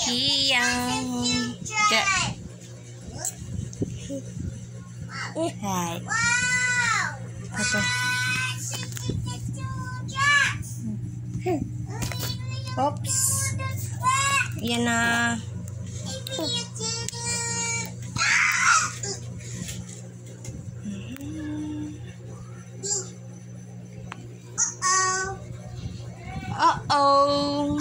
Kiyang. Ja. Hai. Ito. Oops. Yan na. Uh-oh.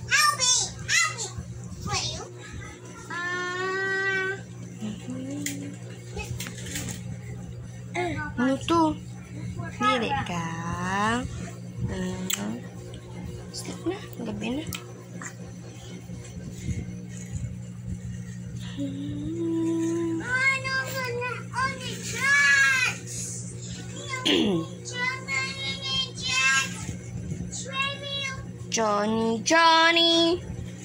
Ano to? Dili ka. Sleep na. Gabi na. Johnny.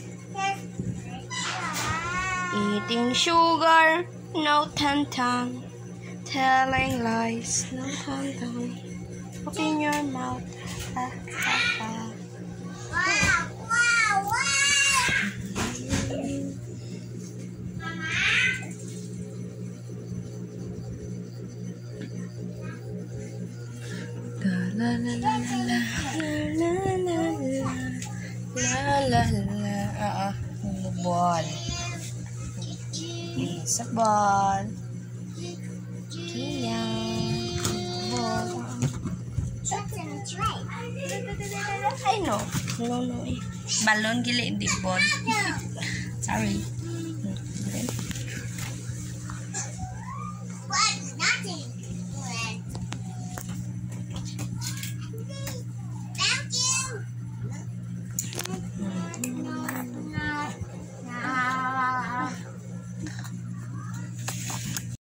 Eating sugar, no tantan. Telling lies, no tantan. Open your mouth. Ha, ha, ha. La la la la la la la la la. Ball. Sa ball. Kiyang. Ball. I know. No. Balon gili di ball. Sorry.